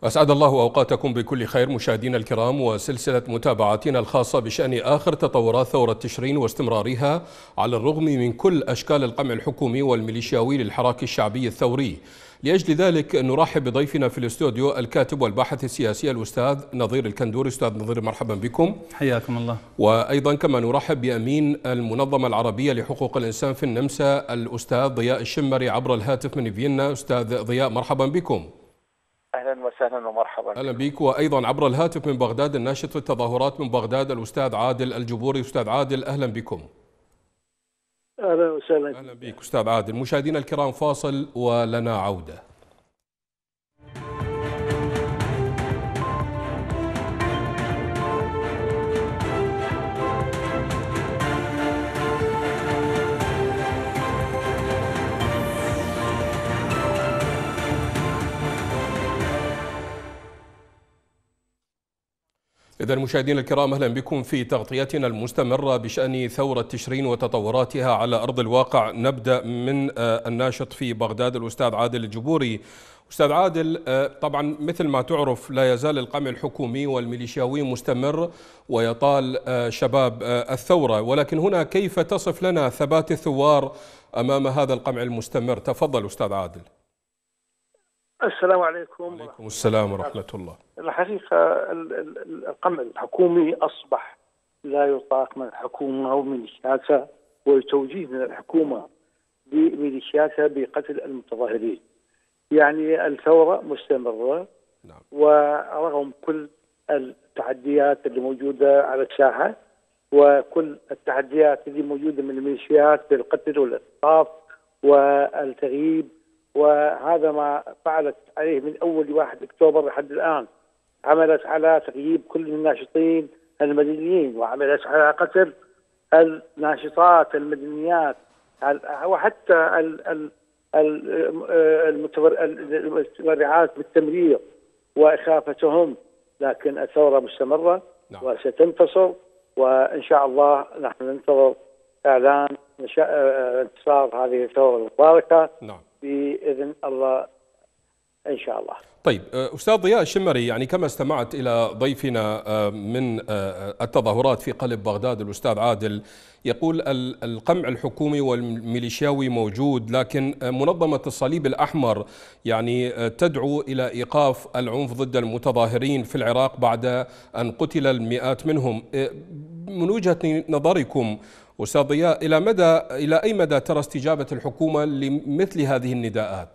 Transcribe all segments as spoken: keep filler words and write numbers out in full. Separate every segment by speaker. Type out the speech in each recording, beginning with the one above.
Speaker 1: أسعد الله أوقاتكم بكل خير مشاهدينا الكرام، وسلسلة متابعاتنا الخاصة بشأن آخر تطورات ثورة تشرين واستمرارها على الرغم من كل أشكال القمع الحكومي والميليشياوي للحراك الشعبي الثوري. لأجل ذلك نرحب بضيفنا في الاستوديو الكاتب والباحث السياسي الأستاذ نظير الكندوري. أستاذ نظير مرحبا بكم.
Speaker 2: حياكم الله.
Speaker 1: وأيضا كما نرحب بأمين المنظمة العربية لحقوق الإنسان في النمسا الأستاذ ضياء الشمري عبر الهاتف من فيينا. أستاذ ضياء مرحبا بكم.
Speaker 3: أهلا وسهلا ومرحبا.
Speaker 1: أهلا بك. وأيضا عبر الهاتف من بغداد الناشط في التظاهرات من بغداد الأستاذ عادل الجبوري. أستاذ عادل أهلا بكم.
Speaker 4: أهلا وسهلا.
Speaker 1: أهلا بك أستاذ عادل. مشاهدينا الكرام فاصل ولنا عودة. إذا مشاهدينا الكرام أهلا بكم في تغطيتنا المستمرة بشأن ثورة تشرين وتطوراتها على أرض الواقع. نبدأ من الناشط في بغداد الأستاذ عادل الجبوري. أستاذ عادل، طبعا مثل ما تعرف لا يزال القمع الحكومي والميليشياوي مستمر ويطال شباب الثورة، ولكن هنا كيف تصف لنا ثبات الثوار أمام هذا القمع المستمر؟ تفضل أستاذ عادل.
Speaker 4: السلام عليكم.
Speaker 1: وعليكم السلام ورحمة الله.
Speaker 4: الحقيقة القمع الحكومي أصبح لا يطاق من الحكومة وميليشياتها، والتوجيه من الحكومة بميليشياتها بقتل المتظاهرين. يعني الثورة مستمرة. نعم. ورغم كل التحديات اللي موجودة على الساحة وكل التحديات اللي موجودة من الميليشيات بالقتل والاختطاف والتغييب، وهذا ما فعلت عليه من أول واحد أكتوبر لحد الآن. عملت على تغييب كل الناشطين المدنيين، وعملت على قتل الناشطات المدنيات، وحتى المتبرعات بالتمرير وإخافتهم. لكن الثورة مستمرة. نعم. وستنتصر، وإن شاء الله نحن ننتظر إعلان انتصار هذه الثورة المباركة. نعم. بإذن الله إن شاء الله.
Speaker 1: طيب أستاذ ضياء الشمري، يعني كما استمعت إلى ضيفنا من التظاهرات في قلب بغداد الأستاذ عادل، يقول القمع الحكومي والميليشياوي موجود، لكن منظمة الصليب الأحمر يعني تدعو إلى إيقاف العنف ضد المتظاهرين في العراق بعد أن قتل المئات منهم. من وجهة نظركم أستاذ ضياء، إلى مدى إلى أي مدى ترى استجابة الحكومة لمثل هذه النداءات؟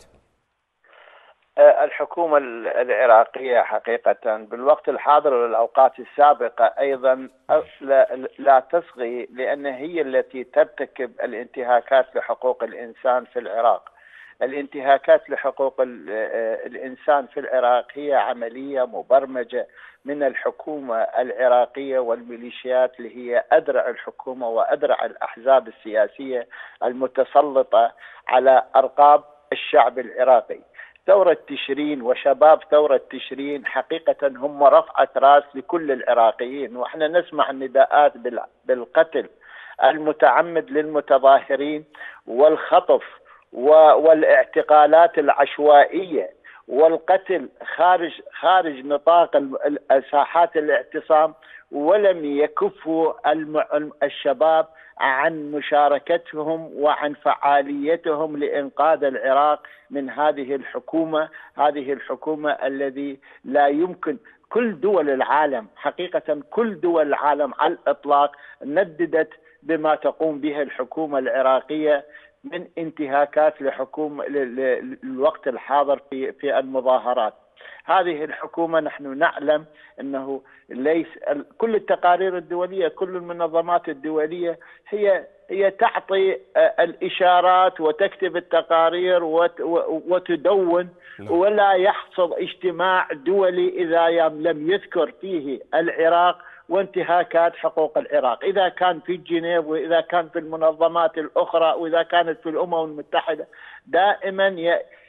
Speaker 3: الحكومة العراقية حقيقة بالوقت الحاضر والأوقات السابقة أيضا لا, لا تصغي، لأن هي التي ترتكب الانتهاكات لحقوق الإنسان في العراق. الانتهاكات لحقوق الإنسان في العراق هي عملية مبرمجة من الحكومة العراقية والميليشيات اللي هي أذرع الحكومة وأذرع الأحزاب السياسية المتسلطة على أرقاب الشعب العراقي. ثورة تشرين وشباب ثورة تشرين حقيقة هم رفعة رأس لكل العراقيين، وإحنا نسمع النداءات بالقتل المتعمد للمتظاهرين والخطف والاعتقالات العشوائية والقتل خارج خارج نطاق ساحات الاعتصام، ولم يكفوا الشباب عن مشاركتهم وعن فعاليتهم لإنقاذ العراق من هذه الحكومة هذه الحكومة الذي لا يمكن. كل دول العالم حقيقة كل دول العالم على الإطلاق نددت بما تقوم به الحكومة العراقية من انتهاكات لحكومة للوقت الحاضر في في المظاهرات. هذه الحكومة نحن نعلم أنه ليس كل التقارير الدولية كل المنظمات الدولية هي هي تعطي الإشارات وتكتب التقارير وتدون، ولا يحصل اجتماع دولي إذا لم يذكر فيه العراق وانتهاكات حقوق العراق، إذا كان في جنيف وإذا كان في المنظمات الأخرى وإذا كانت في الأمم المتحدة. دائما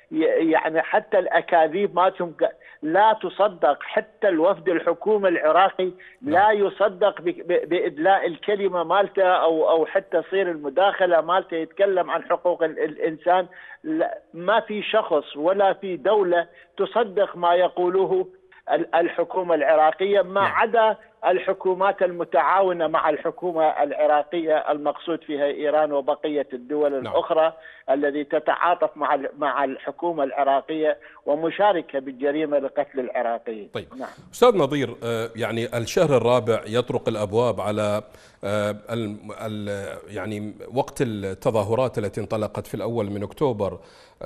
Speaker 3: يعني حتى الأكاذيب مالتهم لا تصدق، حتى الوفد الحكومي العراقي لا يصدق بإدلاء الكلمة مالته أو أو حتى تصير المداخلة مالته يتكلم عن حقوق الإنسان. ما في شخص ولا في دولة تصدق ما يقوله الحكومة العراقية، ما عدا الحكومات المتعاونة مع الحكومة العراقية المقصود فيها إيران وبقية الدول الأخرى التي تتعاطف مع مع الحكومة العراقية ومشاركة بالجريمة لقتل العراقيين.
Speaker 1: طيب نعم. أستاذ نظير، يعني الشهر الرابع يطرق الأبواب على ال ال يعني وقت التظاهرات التي انطلقت في الأول من أكتوبر.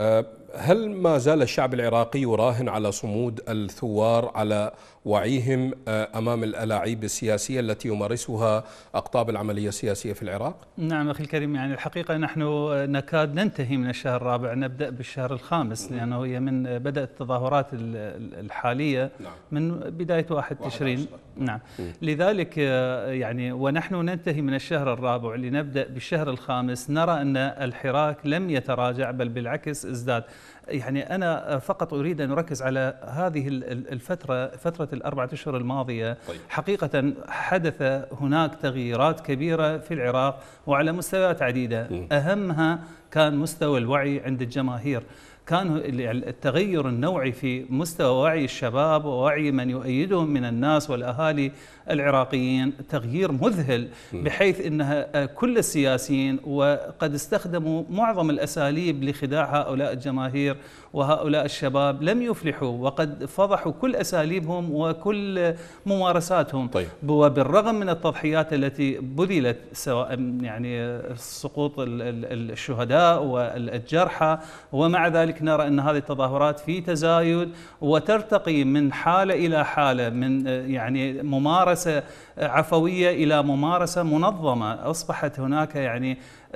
Speaker 1: هل ما زال الشعب العراقي يراهن على صمود الثوار، على وعيهم أمام الألاعيب السياسية التي يمارسها أقطاب العملية السياسية في العراق؟
Speaker 2: نعم أخي الكريم، يعني الحقيقة نحن نكاد ننتهي من الشهر الرابع، نبدأ بالشهر الخامس، لأنه هي من بدأت التظاهرات الحالية من بداية واحد تشرين. نعم. لذلك يعني ونحن ننتهي من الشهر الرابع لنبدأ بالشهر الخامس، نرى أن الحراك لم يتراجع بل بالعكس ازداد. يعني أنا فقط أريد أن أركز على هذه الفترة، فترة الأربعة أشهر الماضية. طيب. حقيقة حدث هناك تغييرات كبيرة في العراق وعلى مستويات عديدة، أهمها كان مستوى الوعي عند الجماهير. كان التغير النوعي في مستوى وعي الشباب ووعي من يؤيدهم من الناس والأهالي العراقيين تغيير مذهل، بحيث أنها كل السياسيين وقد استخدموا معظم الأساليب لخداع هؤلاء الجماهير وهؤلاء الشباب لم يفلحوا، وقد فضحوا كل أساليبهم وكل ممارساتهم. طيب. وبالرغم من التضحيات التي بذلت، سواء يعني سقوط الشهداء والجرحى، ومع ذلك نرى أن هذه التظاهرات في تزايد وترتقي من حالة إلى حالة، من يعني ممارسة عفوية إلى ممارسة منظمة. أصبحت هناك يعني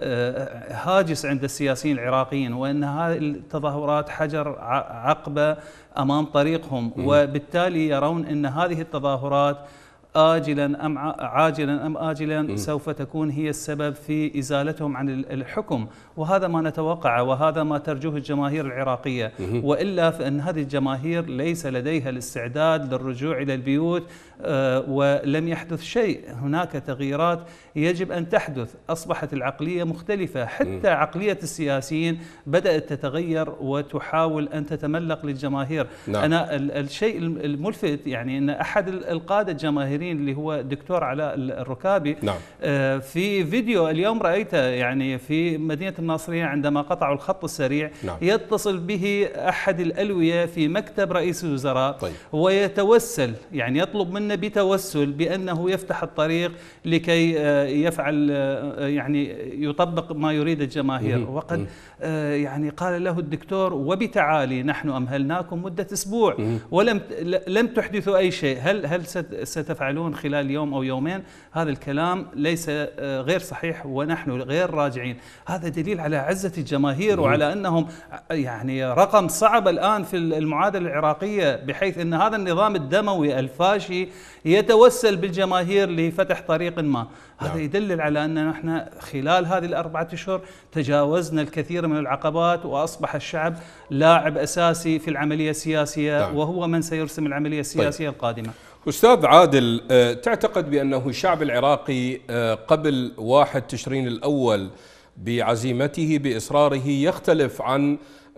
Speaker 2: هاجس عند السياسيين العراقيين، وأن هذه التظاهرات حجر عقبة أمام طريقهم، وبالتالي يرون أن هذه التظاهرات آجلا أم عاجلا أم آجلا سوف تكون هي السبب في إزالتهم عن الحكم، وهذا ما نتوقعه وهذا ما ترجوه الجماهير العراقية. وإلا فإن هذه الجماهير ليس لديها الاستعداد للرجوع إلى البيوت، ولم يحدث شيء. هناك تغييرات يجب أن تحدث، أصبحت العقلية مختلفة، حتى عقلية السياسيين بدأت تتغير وتحاول أن تتملق للجماهير. نعم. أنا الشيء الملفت يعني أن أحد القادة الجماهيريين اللي هو دكتور علاء الركابي، نعم. في فيديو اليوم رأيته يعني في مدينة الناصرية عندما قطعوا الخط السريع، نعم. يتصل به أحد الألوية في مكتب رئيس الوزراء. طيب. ويتوسل، يعني يطلب منه بتوسل بأنه يفتح الطريق لكي يفعل يعني يطبق ما يريد الجماهير. وقد يعني قال له الدكتور: وبتعالي نحن أمهلناكم مدة أسبوع ولم لم تحدثوا أي شيء، هل هل ستفعلون خلال يوم أو يومين؟ هذا الكلام ليس غير صحيح ونحن غير راجعين. هذا دليل على عزة الجماهير وعلى أنهم يعني رقم صعب الآن في المعادلة العراقية، بحيث أن هذا النظام الدموي الفاشي يتوسل بالجماهير لفتح طريق ما. هذا يدلل على أن نحن خلال هذه الأربعة أشهر تجاوزنا الكثير من العقبات، وأصبح الشعب لاعب أساسي في العملية السياسية، وهو من سيرسم العملية السياسية طيب. القادمة.
Speaker 1: أستاذ عادل، تعتقد بأنه الشعب العراقي قبل واحد تشرين الأول بعزيمته بإصراره يختلف عن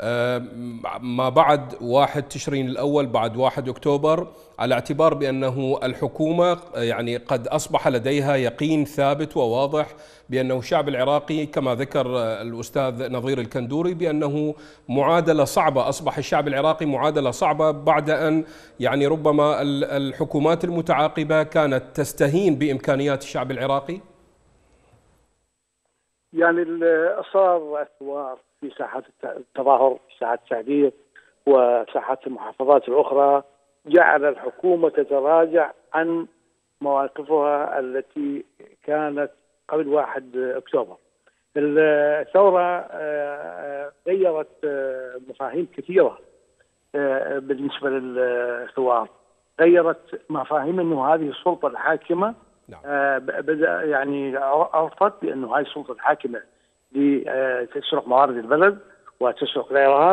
Speaker 1: ما بعد واحد تشرين الأول بعد واحد أكتوبر، على اعتبار بأنه الحكومة يعني قد أصبح لديها يقين ثابت وواضح بأنه الشعب العراقي كما ذكر الأستاذ نظير الكندوري بأنه معادلة صعبة، أصبح الشعب العراقي معادلة صعبة بعد أن يعني ربما الحكومات المتعاقبة كانت تستهين بإمكانيات الشعب العراقي؟
Speaker 4: يعني الإصرار الثوار في ساحات التظاهر، في ساحات التعبير وساحات المحافظات الأخرى جعل الحكومة تتراجع عن مواقفها التي كانت قبل واحد أكتوبر. الثورة غيرت مفاهيم كثيرة بالنسبة للثوار، غيرت مفاهيم أنه هذه السلطة الحاكمة. نعم. بدأ يعني عرفت بأنه هذه السلطة الحاكمة لتسرق موارد البلد وتسرق العراق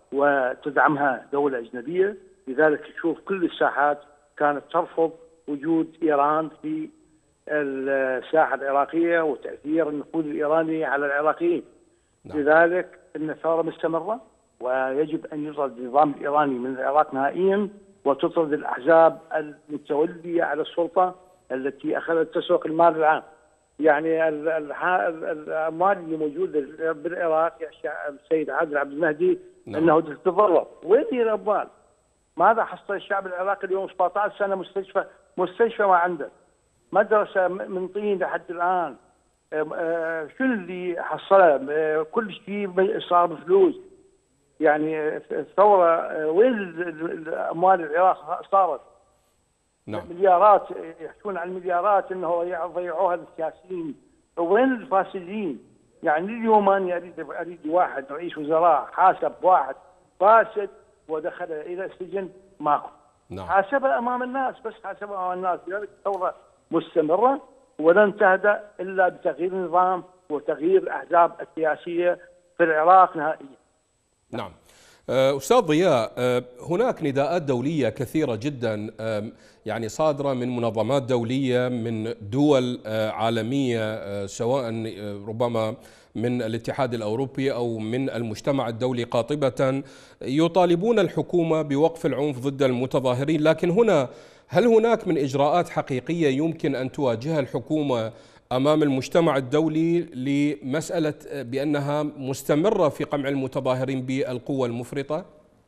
Speaker 4: وتدعمها دولة أجنبية، لذلك تشوف كل الساحات كانت ترفض وجود إيران في الساحة العراقية وتأثير النفوذ الإيراني على العراقيين. نعم. لذلك أن الثورة مستمرة، ويجب أن يطرد النظام الإيراني من العراق نهائيا، وتطرد الأحزاب المتولية على السلطة التي أخذت تسرق المال العام. يعني الأموال اللي موجودة بالعراق يا السيد عادل عبد المهدي نعم. أنه تتضرر، وين هي الأموال؟ ماذا حصل الشعب العراقي اليوم؟ سبعة عشر سنة مستشفى مستشفى ما عنده، مدرسة من طين لحد الآن. شو اللي حصله؟ كل شيء صار بفلوس. يعني الثورة وين الأموال العراق صارت؟ نعم. مليارات، يحكون عن مليارات انه يضيعوها للسياسيين، وين الفاسدين؟ يعني اليوم انا اريد اريد واحد رئيس وزراء حاسب واحد فاسد ودخله الى السجن، ماكو. نعم. حاسبه امام الناس، بس حاسبه امام الناس. لذلك الثوره مستمره ولن تهدأ الا بتغيير النظام وتغيير الاحزاب السياسيه في العراق نهائيا.
Speaker 1: نعم. أستاذ ضياء، هناك نداءات دولية كثيرة جدا يعني صادرة من منظمات دولية، من دول عالمية، سواء ربما من الاتحاد الأوروبي أو من المجتمع الدولي قاطبة، يطالبون الحكومة بوقف العنف ضد المتظاهرين. لكن هنا هل هناك من إجراءات حقيقية يمكن أن تواجهها الحكومة أمام المجتمع الدولي لمسألة بأنها مستمرة في قمع المتظاهرين بالقوة المفرطة؟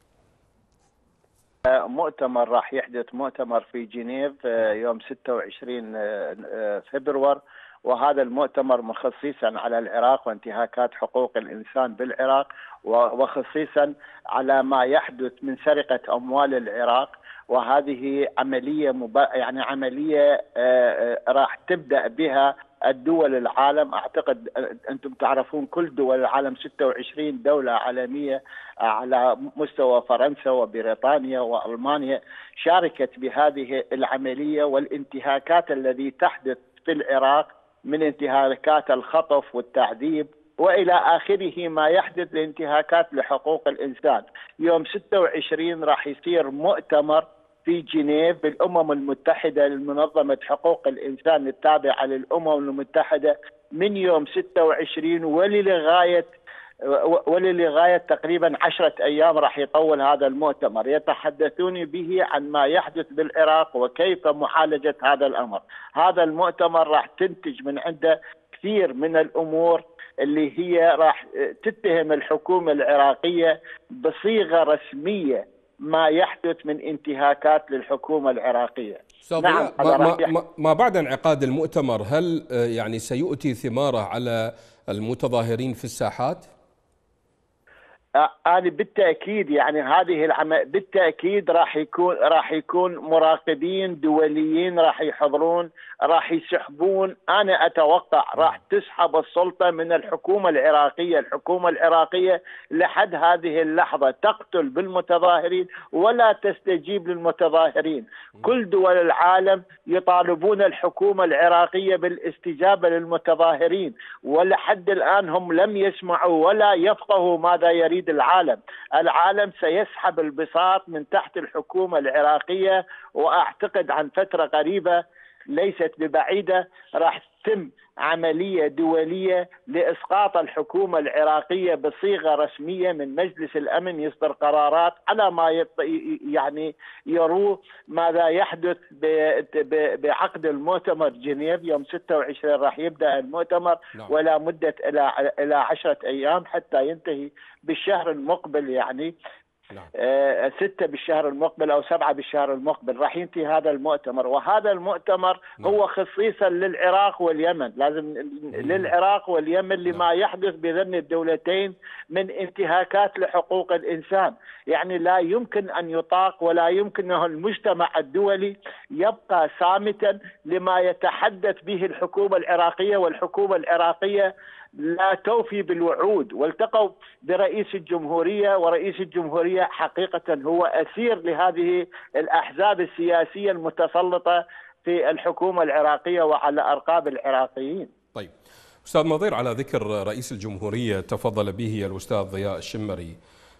Speaker 3: مؤتمر راح يحدث مؤتمر في جنيف يوم ستة وعشرين فبراير، وهذا المؤتمر مخصصا على العراق وانتهاكات حقوق الإنسان بالعراق، وخصيصا على ما يحدث من سرقة أموال العراق. وهذه عملية مبا... يعني عملية راح تبدأ بها الدول العالم. أعتقد أنتم تعرفون كل دول العالم ستة وعشرين دولة عالمية على مستوى فرنسا وبريطانيا وألمانيا شاركت بهذه العملية. والانتهاكات التي تحدث في العراق من انتهاكات الخطف والتعذيب وإلى آخره ما يحدث لانتهاكات لحقوق الإنسان. يوم ستة وعشرين راح يصير مؤتمر في جنيف بالأمم المتحدة لمنظمة حقوق الإنسان التابعة للأمم المتحدة من يوم ستة وعشرين وللغاية وللغاية تقريبا عشرة أيام راح يطول هذا المؤتمر، يتحدثون به عن ما يحدث بالعراق وكيف معالجة هذا الأمر. هذا المؤتمر راح تنتج من عنده كثير من الأمور اللي هي راح تتهم الحكومة العراقية بصيغة رسمية ما يحدث من انتهاكات للحكومة العراقية.
Speaker 1: نعم. ما, ما, ما بعد انعقاد المؤتمر هل يعني سيؤتي ثماره على المتظاهرين في الساحات؟
Speaker 3: أنا بالتأكيد يعني هذه العمل بالتأكيد راح يكون راح يكون مراقبين دوليين راح يحضرون، راح يسحبون. أنا أتوقع راح تسحب السلطة من الحكومة العراقية. الحكومة العراقية لحد هذه اللحظة تقتل بالمتظاهرين ولا تستجيب للمتظاهرين. كل دول العالم يطالبون الحكومة العراقية بالاستجابة للمتظاهرين، ولحد الآن هم لم يسمعوا ولا يفقهوا ماذا يريد العالم. العالم سيسحب البساط من تحت الحكومة العراقية، وأعتقد عن فترة قريبة ليست ببعيدة راح تتم عملية دولية لإسقاط الحكومة العراقية بصيغة رسمية من مجلس الأمن، يصدر قرارات على ما يط... يعني يروه ماذا يحدث ب... ب... بعقد المؤتمر جنيف يوم ستة وعشرين. راح يبدأ المؤتمر لا. ولا مدة إلى إلى عشرة أيام حتى ينتهي بالشهر المقبل، يعني نعم. آه ستة بالشهر المقبل أو سبعة بالشهر المقبل راح ينتهي هذا المؤتمر. وهذا المؤتمر نعم. هو خصيصا للعراق واليمن، لازم مم. للعراق واليمن لما نعم. يحدث بذن الدولتين من انتهاكات لحقوق الإنسان. يعني لا يمكن أن يطاق ولا يمكن أن المجتمع الدولي يبقى صامتا لما يتحدث به الحكومة العراقية. والحكومة العراقية لا توفي بالوعود، والتقوا برئيس الجمهورية، ورئيس الجمهورية حقيقة هو أسير لهذه الأحزاب السياسية المتسلطة في الحكومة العراقية وعلى أرقاب العراقيين.
Speaker 1: طيب أستاذ نظير، على ذكر رئيس الجمهورية تفضل به الأستاذ ضياء الشمري،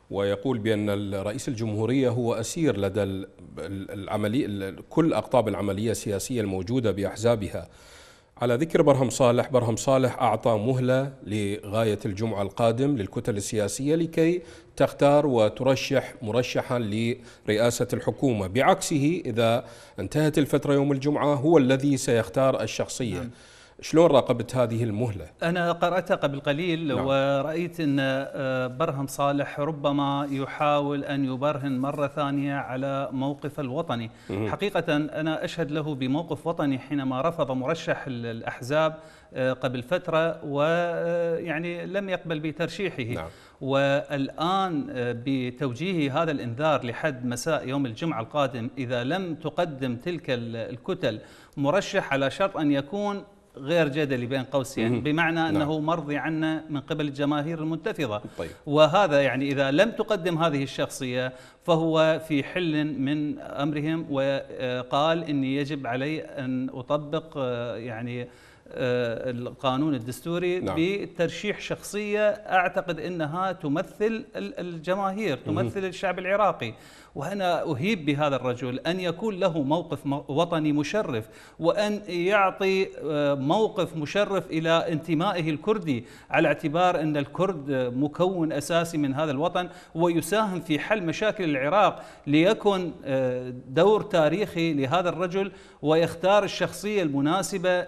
Speaker 1: ويقول بأن رئيس الجمهورية هو أسير لدى العملية كل أقطاب العملية السياسية الموجودة بأحزابها. على ذكر برهم صالح، برهم صالح أعطى مهلة لغاية الجمعة القادم للكتل السياسية لكي تختار وترشح مرشحا لرئاسة الحكومة، بعكسه إذا انتهت الفترة يوم الجمعة هو الذي سيختار الشخصية. نعم. شلون راقبت هذه المهلة؟
Speaker 2: أنا قرأتها قبل قليل. نعم. ورأيت أن برهم صالح ربما يحاول أن يبرهن مرة ثانية على موقف الوطني. مم. حقيقة أنا أشهد له بموقف وطني حينما رفض مرشح الأحزاب قبل فترة ويعني لم يقبل بترشيحه. نعم. والآن بتوجيه هذا الإنذار لحد مساء يوم الجمعة القادم إذا لم تقدم تلك الكتل مرشح على شرط أن يكون غير جدلي بين قوسين، بمعنى أنه نعم. مرضي عنه من قبل الجماهير المنتفضة. طيب. وهذا يعني إذا لم تقدم هذه الشخصية فهو في حل من أمرهم، وقال إني يجب علي أن أطبق يعني القانون الدستوري. نعم. بترشيح شخصية أعتقد أنها تمثل الجماهير، تمثل الشعب العراقي. وأنا أهيب بهذا الرجل أن يكون له موقف وطني مشرف، وأن يعطي موقف مشرف إلى انتمائه الكردي، على اعتبار أن الكرد مكون أساسي من هذا الوطن ويساهم في حل مشاكل العراق. ليكن دور تاريخي لهذا الرجل ويختار الشخصية المناسبة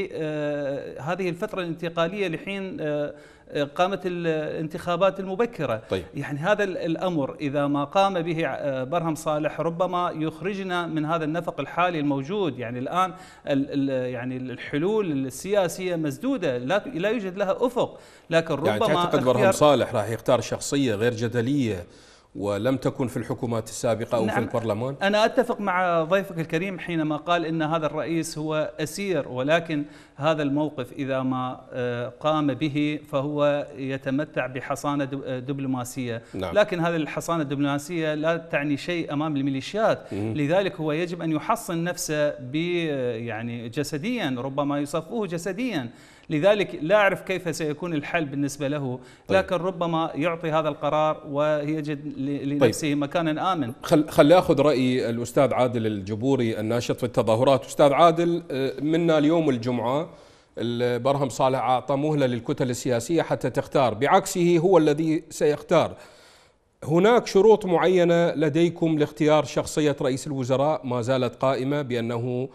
Speaker 2: لهذه الفترة الانتقالية لحين قامت الانتخابات المبكرة. طيب. يعني هذا الأمر إذا ما قام به برهم صالح ربما يخرجنا من هذا النفق الحالي الموجود. يعني الآن يعني الحلول السياسية مسدودة، لا لا يوجد لها أفق. لكن ربما
Speaker 1: يعني تعتقد برهم صالح راح يختار شخصية غير جدلية ولم تكن في الحكومات السابقة أو نعم. في البرلمان؟
Speaker 2: أنا أتفق مع ضيفك الكريم حينما قال إن هذا الرئيس هو أسير، ولكن هذا الموقف إذا ما قام به فهو يتمتع بحصانة دبلوماسية. نعم. لكن هذه الحصانة الدبلوماسية لا تعني شيء أمام الميليشيات. مم. لذلك هو يجب أن يحصن نفسه ب يعني جسديا، ربما يصفوه جسديا. لذلك لا أعرف كيف سيكون الحل بالنسبة له، لكن طيب. ربما يعطي هذا القرار ويجد لنفسه طيب. مكانا آمن.
Speaker 1: خل خلي أخذ رأي الأستاذ عادل الجبوري الناشط في التظاهرات. أستاذ عادل، منا اليوم الجمعة برهم صالح أعطى مهلة للكتل السياسية حتى تختار، بعكسه هو الذي سيختار. هناك شروط معينة لديكم لاختيار شخصية رئيس الوزراء ما زالت قائمة بأنه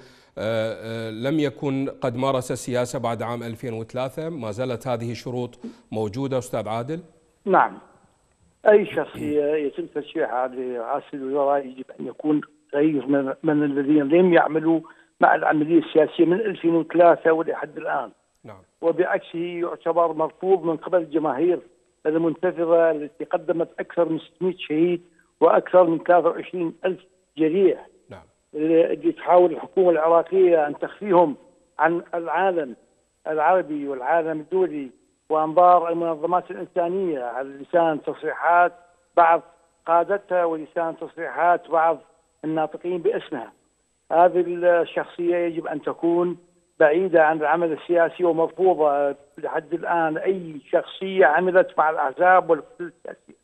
Speaker 1: لم يكن قد مارس السياسة بعد عام ألفين وثلاثة، ما زالت هذه الشروط موجودة أستاذ عادل؟
Speaker 4: نعم، أي شخصية يتم ترشيحها لرئاسة الوزراء يجب أن يكون غير من, من الذين لم يعملوا مع العملية السياسية من ألفين وثلاثة ولحد الآن. نعم. وبعكسه يعتبر مرفوض من قبل الجماهير المنتفضة التي قدمت أكثر من ستمئة شهيد وأكثر من ثلاثة وعشرين ألف جريح. اللي تحاول الحكومة العراقية أن تخفيهم عن العالم العربي والعالم الدولي وأنظار المنظمات الإنسانية على لسان تصريحات بعض قادتها ولسان تصريحات بعض الناطقين باسمها. هذه الشخصية يجب أن تكون بعيدة عن العمل السياسي ومرفوضة لحد الآن أي شخصية عملت مع الأحزاب والكتل السياسية.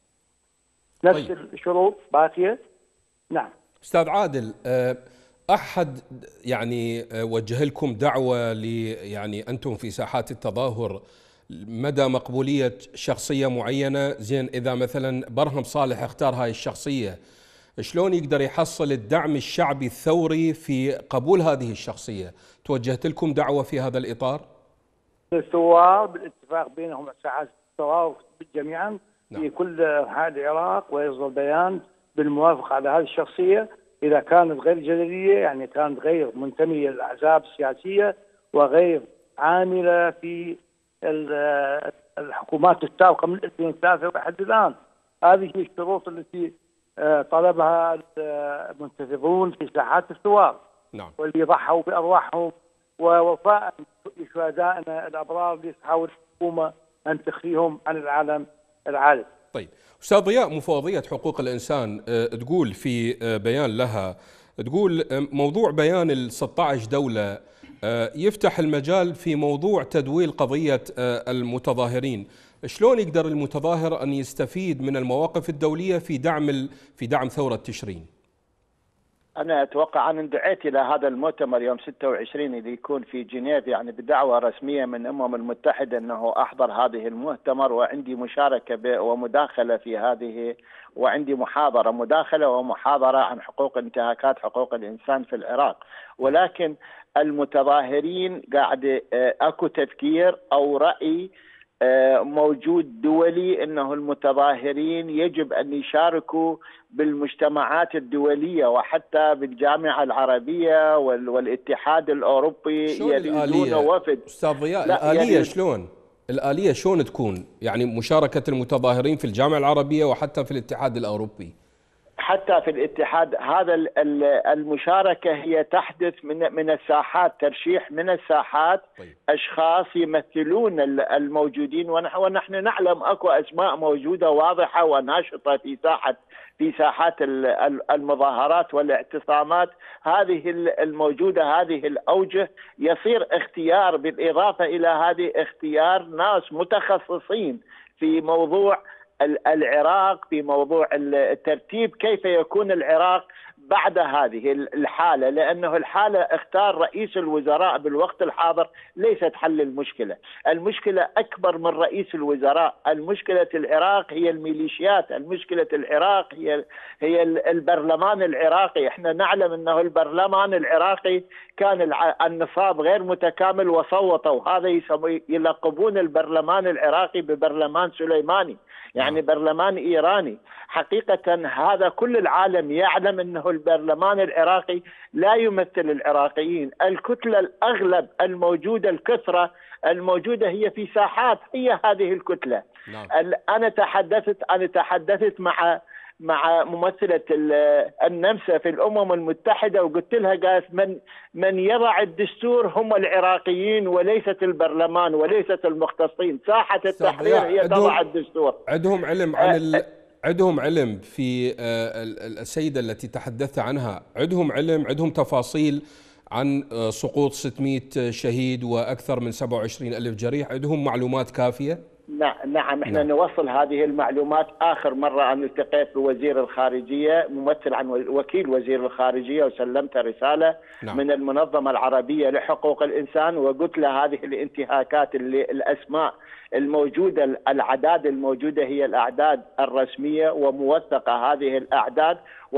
Speaker 4: نفس طيب. الشروط باقية. نعم.
Speaker 1: أستاذ عادل، أحد يعني وجه لكم دعوة لي يعني أنتم في ساحات التظاهر مدى مقبولية شخصية معينة؟ زين إذا مثلا برهم صالح اختار هاي الشخصية، شلون يقدر يحصل الدعم الشعبي الثوري في قبول هذه الشخصية؟ توجهت لكم دعوة في هذا الإطار؟
Speaker 4: الثوار بالاتفاق بينهم ساحات الثوار جميعا في كل أنحاء العراق ويصدر بيان بالموافقة على هذه الشخصية إذا كانت غير جدلية، يعني كانت غير منتمية للأحزاب السياسية وغير عاملة في الحكومات السابقة من ألفين وثلاثة لحد الآن. هذه هي الشروط التي طلبها المنتفضون في ساحات الثوار. نعم. واللي ضحوا بأرواحهم ووفاء لشهدائنا الأبرار اللي تحاول الحكومة أن تخفيهم عن العالم العالم.
Speaker 1: طيب أستاذ ضياء، مفوضية حقوق الإنسان تقول في بيان لها، تقول موضوع بيان ال ستة عشر دولة يفتح المجال في موضوع تدويل قضية المتظاهرين. شلون يقدر المتظاهر أن يستفيد من المواقف الدولية في دعم في دعم ثورة تشرين؟
Speaker 3: أنا أتوقع أن دعيت إلى هذا المؤتمر يوم ستة وعشرين اللي يكون في جنيف، يعني بدعوة رسمية من الأمم المتحدة أنه أحضر هذه المؤتمر، وعندي مشاركة ومداخلة في هذه، وعندي محاضرة مداخلة ومحاضرة عن حقوق انتهاكات حقوق الإنسان في العراق. ولكن المتظاهرين قاعد أكو تفكير أو رأي موجود دولي أنه المتظاهرين يجب أن يشاركوا بالمجتمعات الدولية وحتى بالجامعة العربية والاتحاد الأوروبي يريدون وفد.
Speaker 1: أستاذ ضياء، الآلية يعني شلون؟ الآلية شلون تكون؟ يعني مشاركة المتظاهرين في الجامعة العربية وحتى في الاتحاد الأوروبي؟
Speaker 3: حتى في الاتحاد هذا المشاركة هي تحدث من من الساحات، ترشيح من الساحات. طيب. أشخاص يمثلون الموجودين، ونحن نعلم أكو أسماء موجودة واضحة وناشطة في ساحة في ساحات المظاهرات والاعتصامات هذه الموجودة، هذه الأوجه. يصير اختيار بالإضافة إلى هذه اختيار ناس متخصصين في موضوع العراق، في موضوع الترتيب كيف يكون العراق بعد هذه الحالة، لأنه الحالة اختار رئيس الوزراء بالوقت الحاضر ليست حل المشكلة. المشكلة أكبر من رئيس الوزراء. المشكلة العراق هي الميليشيات، المشكلة العراق هي هي البرلمان العراقي. احنا نعلم أنه البرلمان العراقي كان النصاب غير متكامل وصوتوا، هذا يسمون يلقبون البرلمان العراقي ببرلمان سليماني، يعني برلمان إيراني. حقيقة هذا كل العالم يعلم أنه البرلمان العراقي لا يمثل العراقيين. الكتلة الأغلب الموجودة، الكثرة الموجودة هي في ساحات، هي هذه الكتلة. نعم. أنا تحدثت أنا تحدثت مع مع ممثلة النمسا في الأمم المتحدة، وقلت لها قالت من من يضع الدستور هم العراقيين وليست البرلمان وليست المختصين. ساحة التحرير هي تضع الدستور.
Speaker 1: عندهم علم عن ال... عندهم علم في السيدة التي تحدثت عنها، عندهم علم، عندهم تفاصيل عن سقوط ستمئة شهيد وأكثر من سبعة وعشرين ألف جريح، عندهم معلومات كافية؟
Speaker 3: نعم، احنا نعم. نوصل هذه المعلومات. آخر مرة أنا التقيت بوزير الخارجية، ممثل عن وكيل وزير الخارجية، وسلمت رسالة نعم. من المنظمة العربية لحقوق الإنسان، وقلت له هذه الانتهاكات اللي الأسماء الموجودة، الأعداد الموجودة هي الأعداد الرسمية وموثقة هذه الأعداد،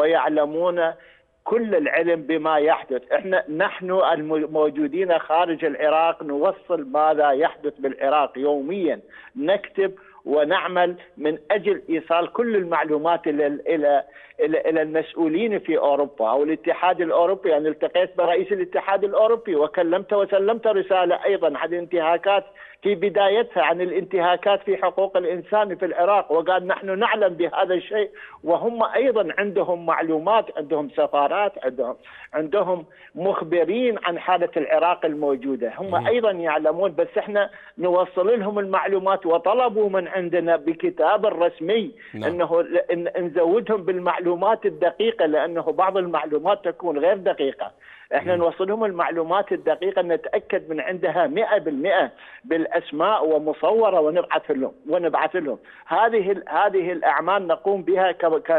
Speaker 3: ويعلمون كل العلم بما يحدث. احنا نحن الموجودين خارج العراق نوصل ماذا يحدث بالعراق يوميا، نكتب ونعمل من اجل ايصال كل المعلومات الى الى الى, إلى المسؤولين في اوروبا او الاتحاد الاوروبي. انا يعني التقيت برئيس الاتحاد الاوروبي وكلمته وسلمت رساله ايضا عن الانتهاكات في بدايتها، عن الانتهاكات في حقوق الإنسان في العراق، وقال نحن نعلم بهذا الشيء، وهم أيضا عندهم معلومات، عندهم سفارات، عندهم عندهم مخبرين عن حالة العراق الموجودة، هم أيضا يعلمون، بس احنا نوصل لهم المعلومات. وطلبوا من عندنا بكتاب رسمي أنه نزودهم بالمعلومات الدقيقة، لأنه بعض المعلومات تكون غير دقيقة. احنا نوصلهم المعلومات الدقيقة، نتأكد من عندها مئة بالمئة بالأسماء ومصورة، ونبعث لهم ونبعث لهم هذه هذه الأعمال نقوم بها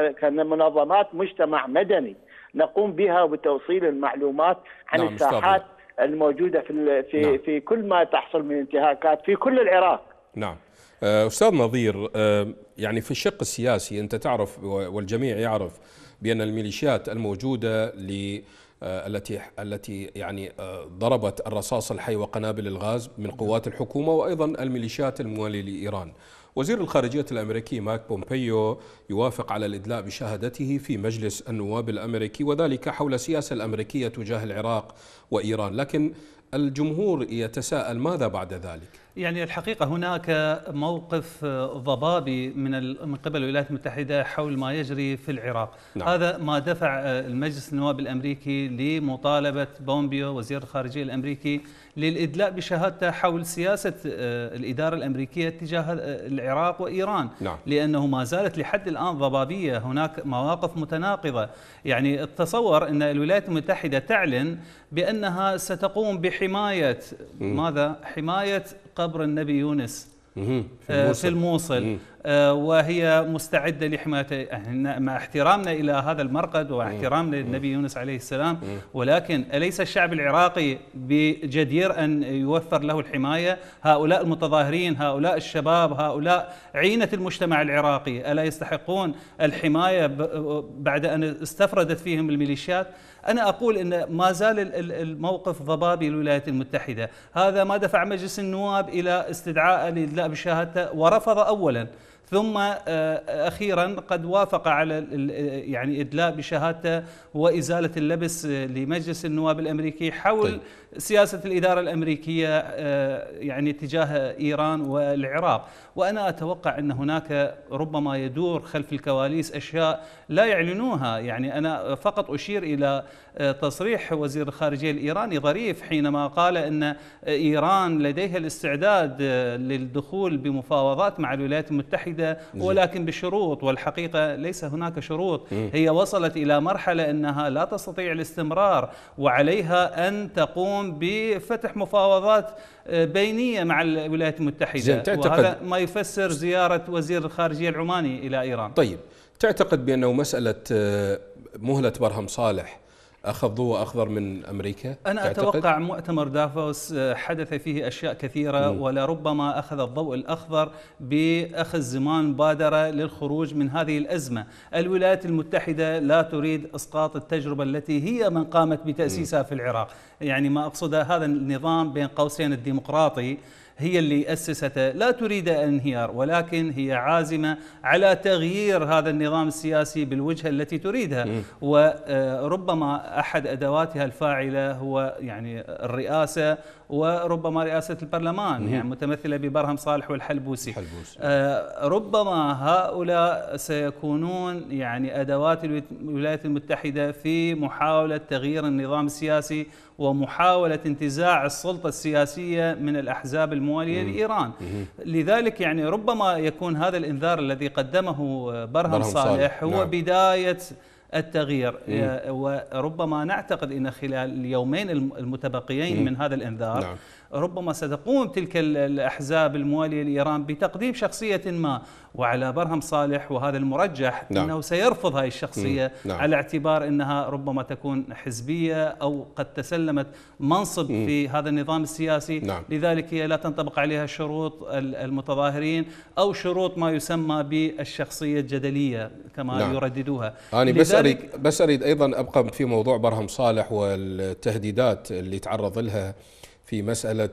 Speaker 3: كمنظمات مجتمع مدني، نقوم بها بتوصيل المعلومات عن نعم الساحات الموجودة في في نعم. في كل ما تحصل من انتهاكات في كل العراق.
Speaker 1: نعم. أستاذ نظير، يعني في الشق السياسي أنت تعرف والجميع يعرف بأن الميليشيات الموجودة ل التي التي يعني ضربت الرصاص الحي وقنابل الغاز من قوات الحكومة، وأيضا الميليشيات الموالية لإيران. وزير الخارجية الأمريكي مايك بومبيو يوافق على الإدلاء بشهادته في مجلس النواب الأمريكي، وذلك حول السياسة الأمريكية تجاه العراق وإيران. لكن الجمهور يتساءل ماذا بعد ذلك؟
Speaker 2: يعني الحقيقة هناك موقف ضبابي من من قبل الولايات المتحدة حول ما يجري في العراق. نعم. هذا ما دفع المجلس النواب الأمريكي لمطالبة بومبيو وزير الخارجية الأمريكي للإدلاء بشهادته حول سياسة الإدارة الأمريكية تجاه العراق وإيران. نعم. لأنه ما زالت لحد الآن ضبابية، هناك مواقف متناقضة. يعني تصور أن الولايات المتحدة تعلن بأنها ستقوم بحماية م. ماذا؟ حماية قبر النبي يونس
Speaker 1: في الموصل,
Speaker 2: في الموصل وهي مستعدة لحماية، مع احترامنا إلى هذا المرقد واحترامنا للنبي يونس عليه السلام، ولكن أليس الشعب العراقي بجدير أن يوفر له الحماية؟ هؤلاء المتظاهرين، هؤلاء الشباب، هؤلاء عينة المجتمع العراقي، ألا يستحقون الحماية بعد أن استفردت فيهم الميليشيات؟ أنا أقول أن ما زال الموقف ضبابي للولايات المتحدة. هذا ما دفع مجلس النواب إلى استدعاء الإدلاء بشهادته، ورفض أولا، ثم أخيرا قد وافق على يعني إدلاء بشهادته وإزالة اللبس لمجلس النواب الأمريكي حول طيب. سياسة الإدارة الأمريكية يعني تجاه إيران والعراق. وأنا أتوقع أن هناك ربما يدور خلف الكواليس أشياء لا يعلنوها. يعني أنا فقط أشير إلى تصريح وزير الخارجية الإيراني ظريف حينما قال أن إيران لديها الاستعداد للدخول بمفاوضات مع الولايات المتحدة ولكن بشروط، والحقيقة ليس هناك شروط. هي وصلت إلى مرحلة أنها لا تستطيع الاستمرار وعليها أن تقوم بفتح مفاوضات بينية مع الولايات المتحدة، وهذا ما يفسر زيارة وزير الخارجية العماني إلى إيران.
Speaker 1: طيب، تعتقد بأنه مسألة مهلة برهم صالح أخذ ضوء أخضر من أمريكا؟
Speaker 2: أنا تعتقد؟ أتوقع مؤتمر دافوس حدث فيه أشياء كثيرة، م. ولربما أخذ الضوء الأخضر بأخذ زمان مبادرة للخروج من هذه الأزمة. الولايات المتحدة لا تريد إسقاط التجربة التي هي من قامت بتأسيسها في العراق. يعني ما أقصد هذا النظام بين قوسين الديمقراطي هي اللي أسسته، لا تريد انهيار، ولكن هي عازمة على تغيير هذا النظام السياسي بالوجهة التي تريدها. م. وربما أحد أدواتها الفاعلة هو يعني الرئاسة، وربما رئاسة البرلمان، م. يعني متمثلة ببرهم صالح والحلبوسي. آه ربما هؤلاء سيكونون يعني أدوات الولايات المتحدة في محاولة تغيير النظام السياسي ومحاولة انتزاع السلطة السياسية من الأحزاب الموالية لإيران. لذلك يعني ربما يكون هذا الإنذار الذي قدمه برهم صالح هو نعم. بداية التغيير. مم. وربما نعتقد أن خلال اليومين المتبقيين مم. من هذا الإنذار نعم. ربما ستقوم تلك الأحزاب الموالية لإيران بتقديم شخصية ما، وعلى برهم صالح وهذا المرجح نعم. أنه سيرفض هذه الشخصية نعم. على اعتبار أنها ربما تكون حزبية أو قد تسلمت منصب مم. في هذا النظام السياسي نعم. لذلك هي لا تنطبق عليها شروط المتظاهرين أو شروط ما يسمى بالشخصية الجدلية كما نعم. يرددوها.
Speaker 1: أنا بس أريد, بس أريد أيضا أبقى في موضوع برهم صالح والتهديدات اللي تعرض لها في مسألة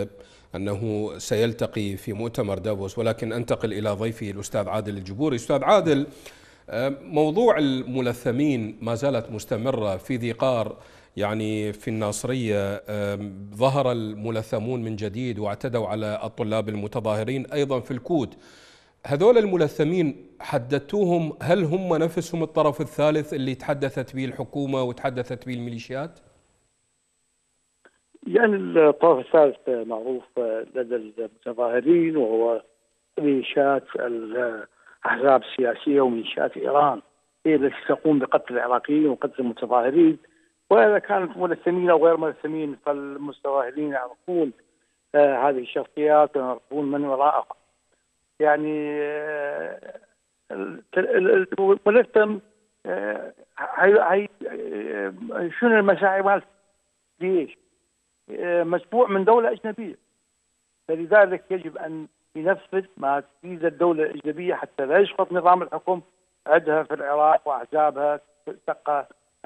Speaker 1: أنه سيلتقي في مؤتمر دافوس، ولكن أنتقل إلى ضيفي الأستاذ عادل الجبوري. أستاذ عادل، موضوع الملثمين ما زالت مستمرة في ذي قار، يعني في الناصرية ظهر الملثمون من جديد واعتدوا على الطلاب المتظاهرين، أيضا في الكوت. هذول الملثمين حددتوهم، هل هم نفسهم الطرف الثالث اللي تحدثت به الحكومة وتحدثت به الميليشيات؟
Speaker 4: يعني الطرف الثالث معروف لدى المتظاهرين، وهو ميليشيات الأحزاب السياسية وميليشيات إيران هي التي تقوم بقتل العراقيين وقتل المتظاهرين. وإذا كانت ملثمين أو غير ملثمين فالمتظاهرين يعرفون آه هذه الشخصيات ويعرفون من وراءها. يعني آه الملثم آه هي شنو المساعي مالته؟ ليش؟ مشروع من دولة أجنبية، فلذلك يجب أن ينفذ ما تريد الدولة الأجنبية حتى لا يسقط نظام الحكم عندها في العراق وأحزابها تلقى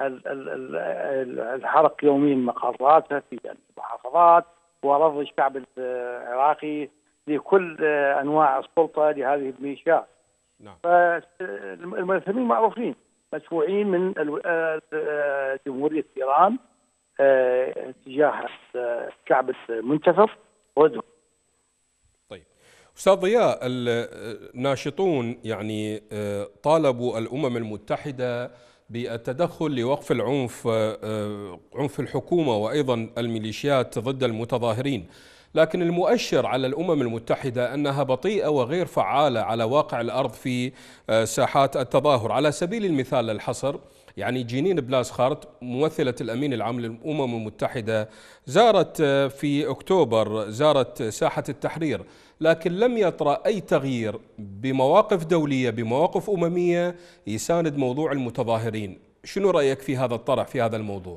Speaker 4: الحرق يوميا مقراتها في المحافظات ورفض الشعب العراقي لكل أنواع السلطة لهذه الميليشيات. نعم. فالملثمين معروفين مدفوعين من جمهورية إيران تجاه الشعب المنتفض ودهم.
Speaker 1: طيب أستاذ ضياء، الناشطون يعني طالبوا الأمم المتحدة بالتدخل لوقف العنف عنف الحكومة وأيضا الميليشيات ضد المتظاهرين، لكن المؤشر على الأمم المتحدة أنها بطيئة وغير فعالة على واقع الأرض في ساحات التظاهر. على سبيل المثال للحصر، يعني جينين بلاسخارت ممثلة الأمين العام للأمم المتحدة زارت في أكتوبر زارت ساحة التحرير، لكن لم يطرأ أي تغيير بمواقف دولية بمواقف أممية يساند موضوع المتظاهرين. شنو رأيك في هذا الطرح في هذا الموضوع؟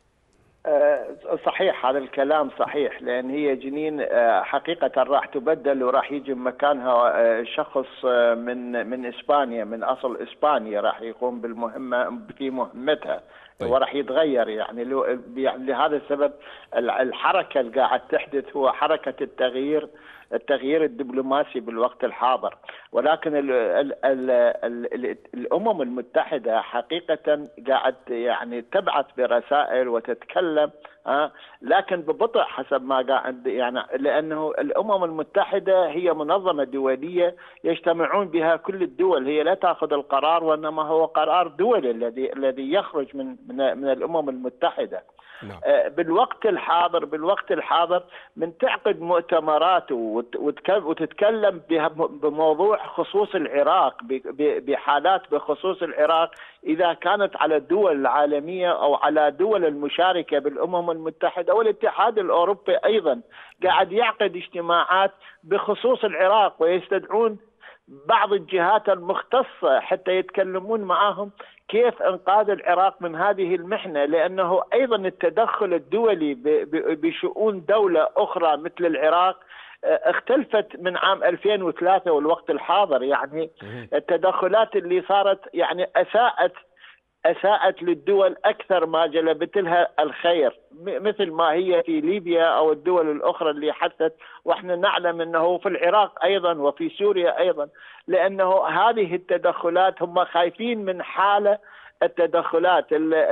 Speaker 3: صحيح، هذا الكلام صحيح، لأن هي جنين حقيقة راح تبدل وراح يجي مكانها شخص من من إسبانيا، من أصل إسباني، راح يقوم بالمهمة في مهمتها. طيب. وراح يتغير يعني, يعني لهذا السبب الحركة اللي قاعد تحدث هو حركة التغيير التغيير الدبلوماسي بالوقت الحاضر. ولكن ال ال ال ال الأمم المتحدة حقيقة قاعد يعني تبعث برسائل وتتكلم، ها، لكن ببطء حسب ما قاعد يعني، لأنه الأمم المتحدة هي منظمة دولية يجتمعون بها كل الدول، هي لا تأخذ القرار وإنما هو قرار دولي الذي الذي يخرج من من, من الأمم المتحدة. نعم. بالوقت الحاضر بالوقت الحاضر من تعقد مؤتمرات وتتكلم بموضوع خصوص العراق، بحالات بخصوص العراق، إذا كانت على الدول العالمية أو على دول المشاركة بالأمم المتحدة والاتحاد الأوروبي أيضا قاعد يعقد اجتماعات بخصوص العراق ويستدعون بعض الجهات المختصة حتى يتكلمون معهم كيف إنقاذ العراق من هذه المحنة، لأنه أيضا التدخل الدولي بشؤون دولة أخرى مثل العراق اختلفت من عام ألفين وثلاثة والوقت الحاضر. يعني التدخلات اللي صارت يعني أساءت أساءت للدول أكثر ما جلبت لها الخير، مثل ما هي في ليبيا أو الدول الأخرى اللي حدثت، وإحنا نعلم أنه في العراق أيضا وفي سوريا أيضا، لأنه هذه التدخلات هم خايفين من حالة التدخلات.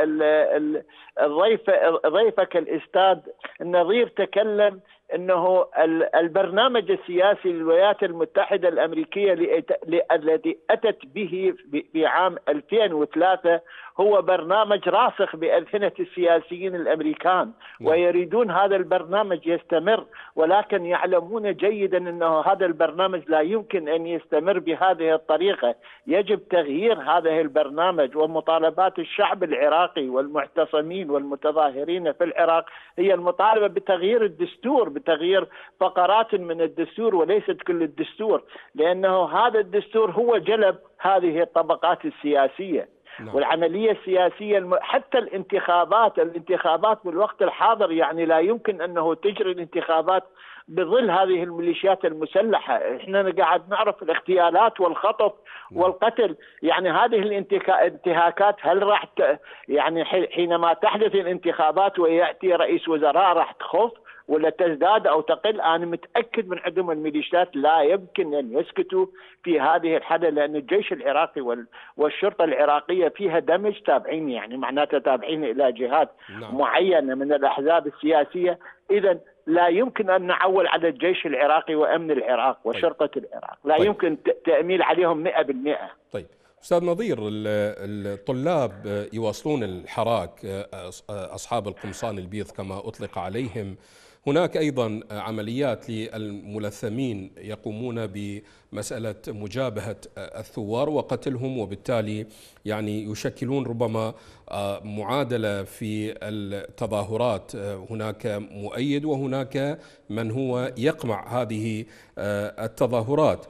Speaker 3: الضيف ضيفك الأستاذ النظير تكلم أنه البرنامج السياسي للولايات المتحدة الأمريكية الذي أتت به بعام ألفين وثلاثة هو برنامج راسخ بأذهنة السياسيين الأمريكان، ويريدون هذا البرنامج يستمر، ولكن يعلمون جيدا أنه هذا البرنامج لا يمكن أن يستمر بهذه الطريقة. يجب تغيير هذا البرنامج، ومطالبات الشعب العراقي والمعتصمين والمتظاهرين في العراق هي المطالبة بتغيير الدستور، بتغيير فقرات من الدستور وليست كل الدستور، لأنه هذا الدستور هو جلب هذه الطبقات السياسية. نعم. والعملية السياسية الم... حتى الانتخابات الانتخابات بالوقت الحاضر يعني لا يمكن أنه تجري الانتخابات بظل هذه الميليشيات المسلحة. احنا قاعد نعرف الاغتيالات والخطف نعم. والقتل، يعني هذه الانتهاكات هل راح ت... يعني حينما تحدث الانتخابات ويأتي رئيس وزراء راح تخف ولا تزداد أو تقل؟ أنا متأكد من عدم الميليشيات لا يمكن أن يسكتوا في هذه الحالة، لأن الجيش العراقي والشرطة العراقية فيها دمج، تابعين يعني معناته تابعين إلى جهات نعم. معينة من الأحزاب السياسية. إذن لا يمكن أن نعول على الجيش العراقي وأمن العراق وشرطة طيب. العراق لا طيب. يمكن تأميل عليهم مئة بالمئة.
Speaker 1: طيب أستاذ نظير، الطلاب يواصلون الحراك، أصحاب القمصان البيض كما أطلق عليهم. هناك أيضا عمليات للملثمين يقومون بمسألة مجابهة الثوار وقتلهم، وبالتالي يعني يشكلون ربما معادلة في التظاهرات، هناك مؤيد وهناك من هو يقمع هذه التظاهرات.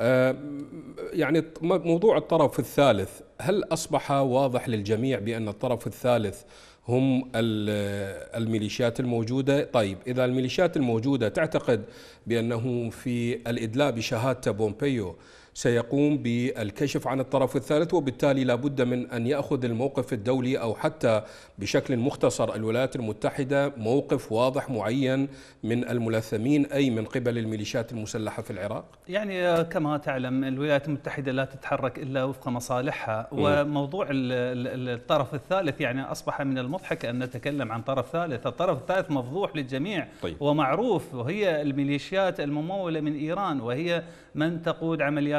Speaker 1: يعني موضوع الطرف الثالث، هل أصبح واضح للجميع بأن الطرف الثالث هم الميليشيات الموجودة؟ طيب إذا الميليشيات الموجودة تعتقد بأنه في الإدلاء بشهادة بومبيو سيقوم بالكشف عن الطرف الثالث، وبالتالي لابد من أن يأخذ الموقف الدولي أو حتى بشكل مختصر الولايات المتحدة موقف واضح معين من الملثمين، أي من قبل الميليشيات المسلحة في العراق؟
Speaker 2: يعني كما تعلم الولايات المتحدة لا تتحرك إلا وفق مصالحها، وموضوع الطرف الثالث يعني أصبح من المضحك أن نتكلم عن طرف ثالث. الطرف الثالث مفضوح للجميع طيب. ومعروف، وهي الميليشيات الممولة من إيران، وهي من تقود عمليات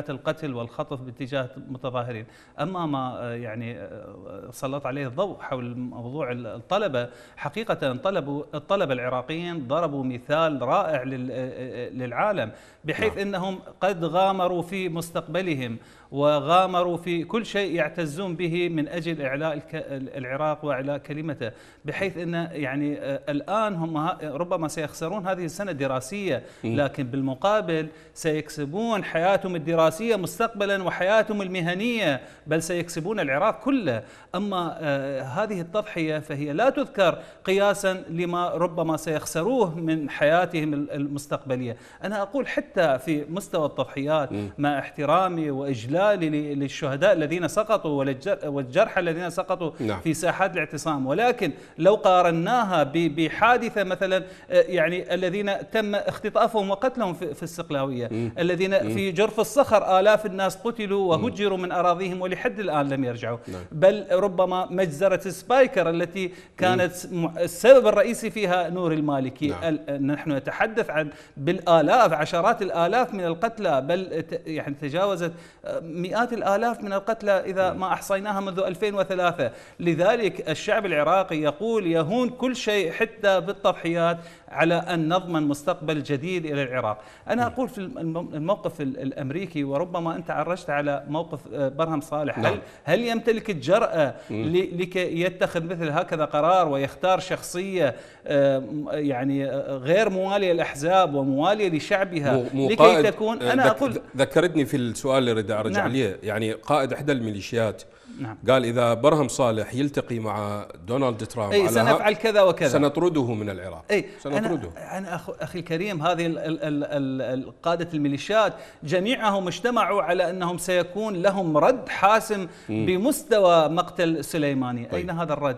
Speaker 2: عمليات القتل والخطف باتجاه متظاهرين. أما ما يعني سلط عليه الضوء حول موضوع الطلبة، حقيقة طلبوا الطلبة العراقيين ضربوا مثال رائع للعالم، بحيث أنهم قد غامروا في مستقبلهم وغامروا في كل شيء يعتزون به من أجل إعلاء العراق وإعلاء كلمته، بحيث أن يعني الآن هم ربما سيخسرون هذه السنة الدراسية، لكن بالمقابل سيكسبون حياتهم الدراسية مستقبلا وحياتهم المهنية، بل سيكسبون العراق كله. أما هذه التضحية فهي لا تذكر قياسا لما ربما سيخسروه من حياتهم المستقبلية. أنا أقول حتى في مستوى التضحيات مع احترامي وإجلالي للشهداء الذين سقطوا والجرحى الذين سقطوا في ساحات الاعتصام، ولكن لو قارناها بحادثة مثلا يعني الذين تم اختطافهم وقتلهم في السقلاوية، الذين في جرف الصخر آلاف الناس قتلوا وهجروا من أراضيهم ولحد الآن لم يرجعوا، بل ربما مجزرة سبايكر التي كانت السبب الرئيسي فيها نور المالكي. نحن نتحدث عن بالآلاف، عشرات الآلاف من القتلى، بل يعني تجاوزت مئات الآلاف من القتلى إذا ما أحصيناها منذ ألفين وثلاثة. لذلك الشعب العراقي يقول يهون كل شيء حتى بالتضحيات على أن نضمن مستقبل جديد إلى العراق. أنا أقول في الموقف الأمريكي، وربما أنت عرجت على موقف برهم صالح، هل, هل يمتلك الجرأة لكي يتخذ مثل هكذا قرار ويختار شخصية يعني غير موالية للأحزاب وموالية لشعبها لكي تكون؟ أنا أقول
Speaker 1: ذكرتني في السؤال اللي أريد أرجع نعم. عليه، يعني قائد إحدى الميليشيات نعم. قال إذا برهم صالح يلتقي مع دونالد ترامب
Speaker 2: أي سنفعل كذا وكذا،
Speaker 1: سنطرده من العراق.
Speaker 2: أي سنطرده. أنا, أنا أخي الكريم، هذه قادة الميليشيات جميعهم اجتمعوا على أنهم سيكون لهم رد حاسم م. بمستوى مقتل سليماني. طيب. أين هذا الرد؟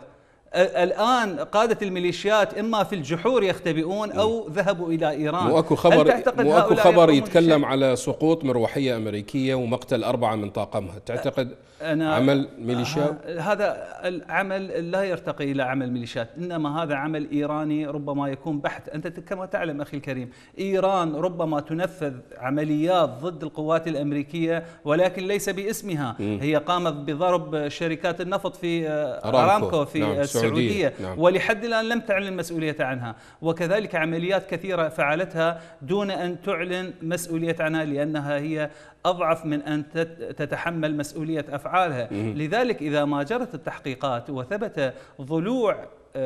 Speaker 2: الآن قادة الميليشيات إما في الجحور يختبئون أو ذهبوا إلى إيران.
Speaker 1: مو أكو خبر, مو أكو خبر يتكلم على سقوط مروحية أمريكية ومقتل أربعة من طاقمها، تعتقد
Speaker 2: أنا
Speaker 1: عمل ميليشيا؟
Speaker 2: هذا العمل لا يرتقي إلى عمل ميليشيات، إنما هذا عمل إيراني ربما يكون بحت. أنت كما تعلم أخي الكريم، إيران ربما تنفذ عمليات ضد القوات الأمريكية ولكن ليس باسمها. م. هي قامت بضرب شركات النفط في أرامكو في نعم. السعودية نعم. ولحد الآن لم تعلن المسؤولية عنها، وكذلك عمليات كثيرة فعلتها دون أن تعلن مسؤولية عنها، لأنها هي أضعف من أن تتحمل مسؤولية أفعالها. لذلك إذا ما جرت التحقيقات وثبت ضلوع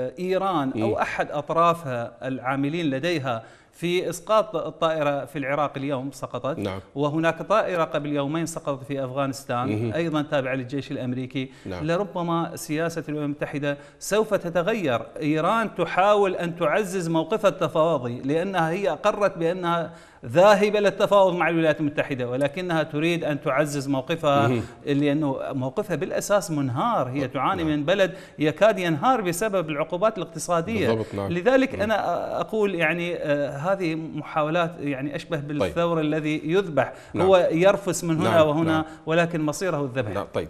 Speaker 2: إيران أو أحد أطرافها العاملين لديها في إسقاط الطائرة في العراق، اليوم سقطت نعم. وهناك طائرة قبل يومين سقطت في أفغانستان مه. أيضا تابعة للجيش الأمريكي نعم. لربما سياسة الأمم المتحدة سوف تتغير. إيران تحاول أن تعزز موقفها التفاوضي لأنها هي أقرت بأنها ذاهبة للتفاوض مع الولايات المتحدة، ولكنها تريد أن تعزز موقفها مه. لأنه موقفها بالأساس منهار. هي تعاني نعم. من بلد يكاد ينهار بسبب العقوبات الاقتصادية. نعم. لذلك نعم. أنا أقول يعني آه هذه محاولات يعني أشبه بالثور طيب. الذي يذبح نعم. هو يرفس من هنا نعم. وهنا نعم. ولكن مصيره الذبح
Speaker 1: نعم. طيب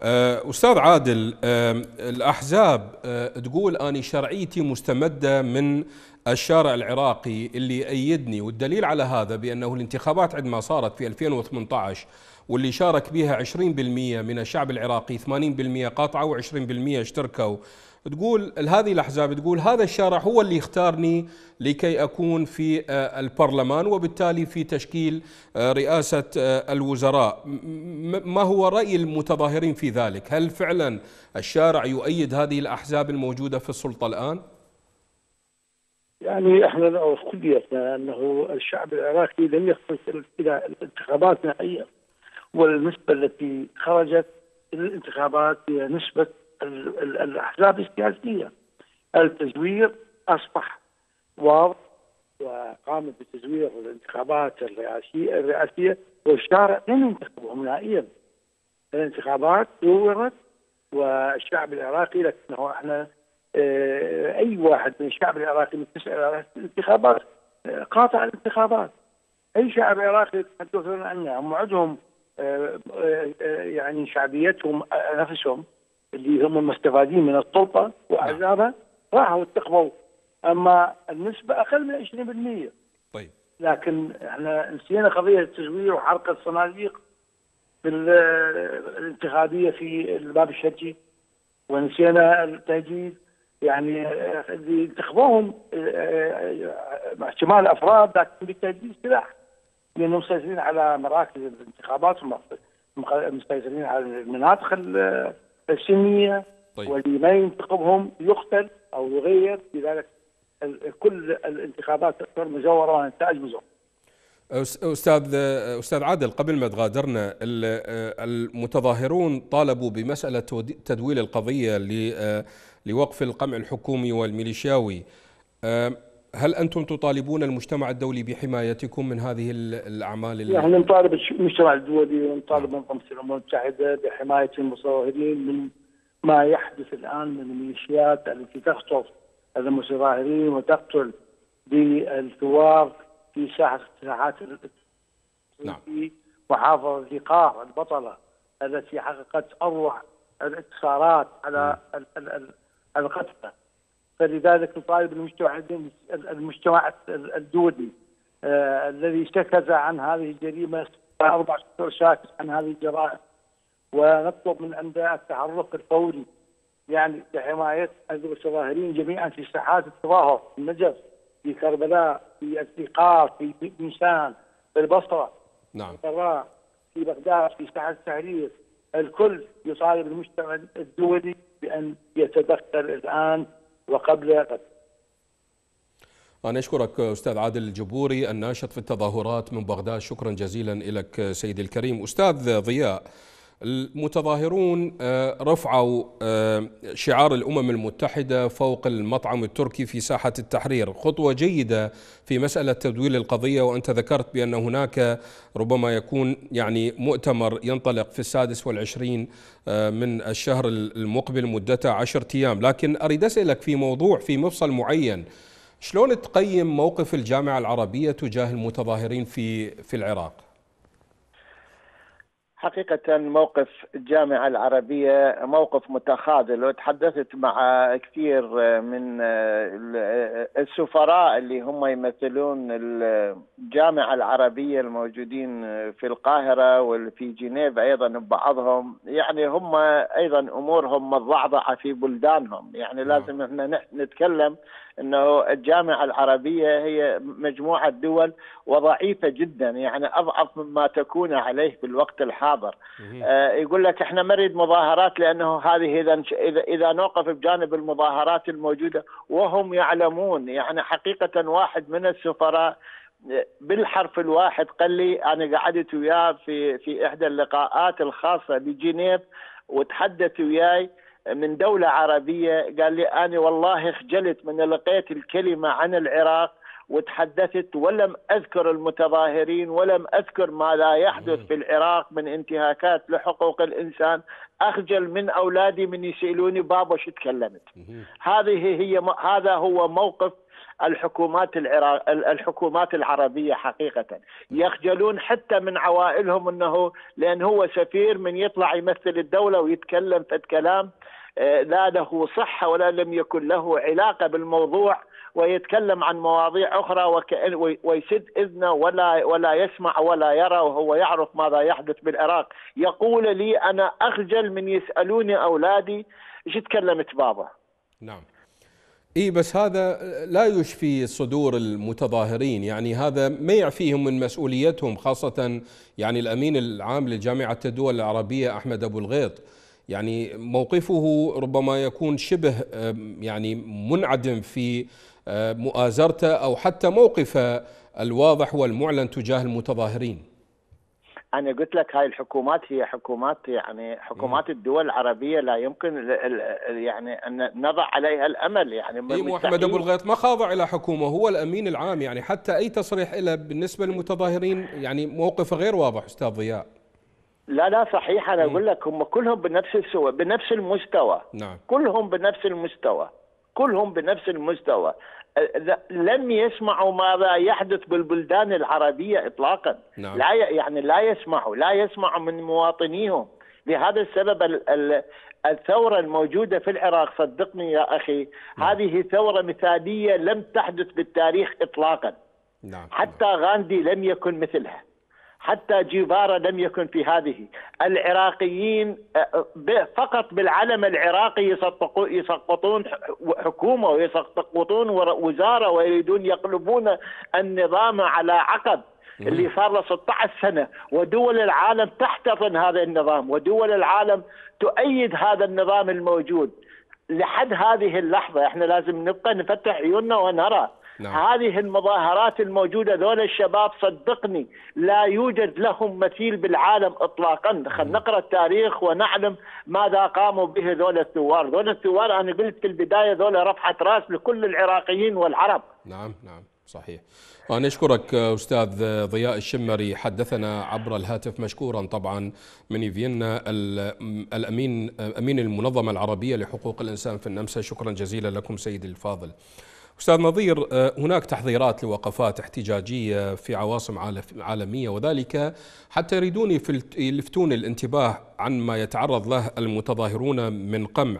Speaker 1: أستاذ عادل، الأحزاب تقول أني شرعيتي مستمدة من الشارع العراقي اللي يأيدني، والدليل على هذا بأنه الانتخابات عندما صارت في ألفين وثمانية عشر واللي شارك بها عشرين بالمئة من الشعب العراقي، ثمانين بالمئة قاطعوا وعشرين بالمئة اشتركوا. تقول هذه الأحزاب تقول هذا الشارع هو اللي يختارني لكي أكون في البرلمان وبالتالي في تشكيل رئاسة الوزراء. ما هو رأي المتظاهرين في ذلك؟ هل فعلا الشارع يؤيد هذه الأحزاب الموجودة في السلطة الآن؟
Speaker 4: يعني احنا نعرف كليتنا انه الشعب العراقي لم يخرج الى الانتخابات نهائيا، والنسبه التي خرجت الانتخابات هي نسبه الاحزاب السياسيه. التزوير اصبح واضح وقامت بتزوير الانتخابات الرئاسيه الرئاسيه والشارع لم ينتخبهم نهائيا. الانتخابات زورت والشعب العراقي، لكنه احنا اه اي واحد من الشعب العراقي متسأل على الانتخابات اه قاطع الانتخابات. اي شعب عراقي يتحدثون عنه هم عندهم اه يعني شعبيتهم نفسهم اللي هم مستفادين من السلطه واحزابها راحوا انتخبوا، اما النسبه اقل من عشرين بالمئة.
Speaker 1: طيب
Speaker 4: لكن احنا نسينا قضيه التزوير وحرق الصناديق بالانتخابيه في الباب الشرقي، ونسينا التهجير. يعني اللي انتخبوهم احتمال افراد لكن بالتهجير سلاح، لانهم مسيطرين على مراكز الانتخابات، مسيطرين على المناطق السنيه. طيب. واللي ما ينتخبهم يقتل او يغير. لذلك كل الانتخابات تعتبر مزوره ونتائج مزوره.
Speaker 1: أستاذ أستاذ عادل، قبل ما تغادرنا، المتظاهرون طالبوا بمسألة تدويل القضية لوقف القمع الحكومي والميليشياوي. هل أنتم تطالبون المجتمع الدولي بحمايتكم من هذه الأعمال؟
Speaker 4: يعني نطالب المجتمع الدولي ونطالب منظمة الأمم المتحدة بحماية المتظاهرين من ما يحدث الآن من الميليشيات التي تخطف المتظاهرين وتقتل بالثوار في ساحة ساحات
Speaker 1: نعم.
Speaker 4: في محافظة قار البطلة التي حققت أروع الانتصارات على القتلى. فلذلك نطالب المجتمع المجتمع الدولي آه الذي سكت عن هذه الجريمة أربع شهور ساكت عن هذه الجرائم، ونطلب من عنده التحرك الفوري يعني لحماية المتظاهرين جميعا في ساحات التظاهر، في النجف، في كربلاء، في الثقار، في بنسان، في البصرة،
Speaker 1: نعم،
Speaker 4: في بغداد، في ساحة التحرير. الكل يطالب المجتمع الدولي بأن يتدخل الآن وقبل غد.
Speaker 1: أنا أشكرك أستاذ عادل الجبوري الناشط في التظاهرات من بغداد، شكرا جزيلا لك سيدي الكريم. أستاذ ضياء، المتظاهرون رفعوا شعار الأمم المتحدة فوق المطعم التركي في ساحة التحرير، خطوة جيدة في مسألة تدويل القضية، وأنت ذكرت بأن هناك ربما يكون يعني مؤتمر ينطلق في السادس والعشرين من الشهر المقبل مدته عشرة أيام. لكن أريد أسألك في موضوع في مفصل معين، شلون تقيم موقف الجامعة العربية تجاه المتظاهرين في في العراق؟
Speaker 3: حقيقة موقف الجامعة العربية موقف متخاذل، وتحدثت مع كثير من السفراء اللي هم يمثلون الجامعة العربية الموجودين في القاهرة وفي جنيف أيضا بعضهم، يعني هم أيضا أمورهم متضعضعة في بلدانهم. يعني لازم احنا نتكلم أنه الجامعة العربية هي مجموعة دول وضعيفة جدا، يعني أضعف مما تكون عليه بالوقت الحاضر. آه يقول لك احنا نريد مظاهرات لأنه هذه إذا إذا نوقف بجانب المظاهرات الموجودة، وهم يعلمون. يعني حقيقة واحد من السفراء بالحرف الواحد قال لي، أنا قعدت وياه في في إحدى اللقاءات الخاصة بجنيف وتحدث وياي من دولة عربية، قال لي أنا والله خجلت من لقيت الكلمة عن العراق وتحدثت ولم أذكر المتظاهرين ولم أذكر ما لا يحدث في العراق من انتهاكات لحقوق الإنسان. أخجل من أولادي من يسألوني بابا شو تكلمت. هذه هي هذا هو موقف الحكومات العراق الحكومات العربية حقيقة. يخجلون حتى من عوائلهم، أنه لأن هو سفير من يطلع يمثل الدولة ويتكلم في الكلام لا له صحة ولا لم يكن له علاقة بالموضوع، ويتكلم عن مواضيع أخرى وكأن ويسد إذنه ولا ولا يسمع ولا يرى، وهو يعرف ماذا يحدث بالعراق. يقول لي أنا أخجل من يسألوني أولادي إيش تكلمت بابا.
Speaker 1: نعم. إيه بس هذا لا يشفي صدور المتظاهرين، يعني هذا ما يعفيهم من مسؤوليتهم، خاصة يعني الأمين العام لجامعة الدول العربية أحمد أبو الغيط، يعني موقفه ربما يكون شبه يعني منعدم في مؤازرته أو حتى موقفه الواضح والمعلن تجاه المتظاهرين.
Speaker 3: أنا قلت لك هاي الحكومات هي حكومات يعني حكومات الدول العربية لا يمكن يعني أن نضع عليها الأمل. يعني
Speaker 1: إيه محمد أبو الغيط ما خاضع إلى حكومة، هو الأمين العام، يعني حتى أي تصريح له بالنسبة للمتظاهرين يعني موقفه غير واضح أستاذ ضياء.
Speaker 3: لا لا صحيح، أنا أقول لك هم كلهم بنفس السوى بنفس المستوى.
Speaker 1: نعم.
Speaker 3: كلهم بنفس المستوى كلهم بنفس المستوى لم يسمعوا ماذا يحدث بالبلدان العربية إطلاقا.
Speaker 1: نعم.
Speaker 3: لا يعني لا يسمعوا لا يسمعوا من مواطنيهم. لهذا السبب الثورة الموجودة في العراق صدقني يا أخي، نعم. هذه ثورة مثالية لم تحدث بالتاريخ إطلاقا.
Speaker 1: نعم.
Speaker 3: حتى غاندي لم يكن مثلها. حتى جيفارا لم يكن في هذه. العراقيين فقط بالعلم العراقي يسقطون حكومة ويسقطون وزارة ويريدون يقلبون النظام على عقب اللي صار له ستة عشر سنة، ودول العالم تحتضن هذا النظام ودول العالم تؤيد هذا النظام الموجود. لحد هذه اللحظة احنا لازم نبقى نفتح عيوننا ونرى. نعم. هذه المظاهرات الموجودة ذول الشباب صدقني لا يوجد لهم مثيل بالعالم إطلاقا. خلينا نقرأ التاريخ ونعلم ماذا قاموا به ذول الثوار. ذول الثوار أنا قلت في البداية ذول رفعة رأس لكل العراقيين والعرب.
Speaker 1: نعم نعم صحيح. أنا أشكرك أستاذ ضياء الشمري، حدثنا عبر الهاتف مشكورا طبعا من فيينا، الأمين أمين المنظمة العربية لحقوق الإنسان في النمسا. شكرا جزيلا لكم سيدي الفاضل. أستاذ نظير، هناك تحضيرات لوقفات احتجاجية في عواصم عالمية، وذلك حتى يريدون يلفتون الانتباه عن ما يتعرض له المتظاهرون من قمع.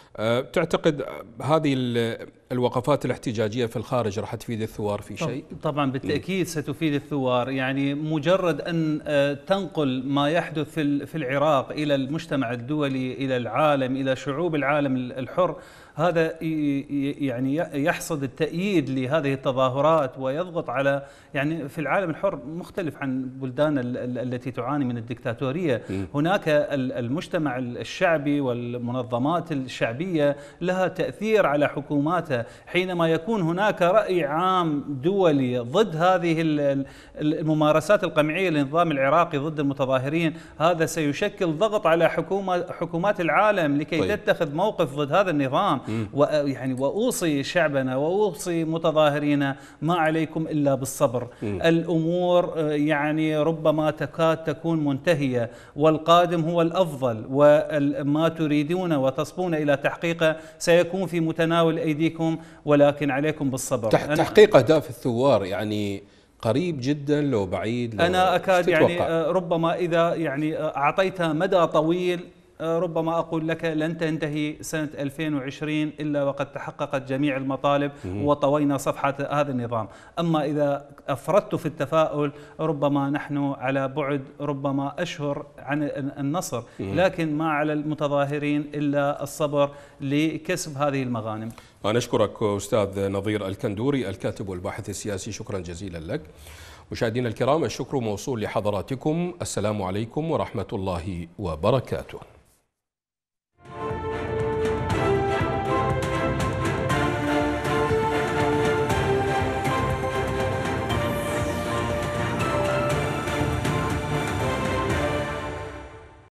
Speaker 1: تعتقد هذه الوقفات الاحتجاجية في الخارج راح تفيد الثوار في شيء؟
Speaker 2: طبعا بالتأكيد ستفيد الثوار. يعني مجرد أن تنقل ما يحدث في العراق إلى المجتمع الدولي، إلى العالم، إلى شعوب العالم الحر، هذا يعني يحصد التأييد لهذه التظاهرات ويضغط على، يعني في العالم الحر مختلف عن بلدان التي تعاني من الدكتاتورية. هناك المجتمع الشعبي والمنظمات الشعبية لها تأثير على حكوماتها. حينما يكون هناك رأي عام دولي ضد هذه الممارسات القمعية للنظام العراقي ضد المتظاهرين، هذا سيشكل ضغط على حكومة حكومات العالم لكي طيب. تتخذ موقف ضد هذا النظام. ويعني وأوصي شعبنا وأوصي متظاهرينا ما عليكم إلا بالصبر. م. الأمور يعني ربما تكاد تكون منتهية والقادم هو الأفضل، وما تريدون وتصبون إلى تحقيقه سيكون في متناول أيديكم، ولكن عليكم بالصبر.
Speaker 1: تحقيق أهداف الثوار يعني قريب جدا لو بعيد؟ لو
Speaker 2: أنا أكاد يعني ربما إذا يعني أعطيتها مدى طويل ربما أقول لك لن تنتهي سنة ألفين وعشرين إلا وقد تحققت جميع المطالب وطوينا صفحة هذا النظام. أما إذا أفردت في التفاؤل ربما نحن على بعد ربما أشهر عن النصر، لكن ما على المتظاهرين إلا الصبر لكسب هذه المغانم.
Speaker 1: أنا أشكرك أستاذ نظير الكندوري الكاتب والباحث السياسي، شكرا جزيلا لك. مشاهدينا الكرام، الشكر موصول لحضراتكم. السلام عليكم ورحمة الله وبركاته.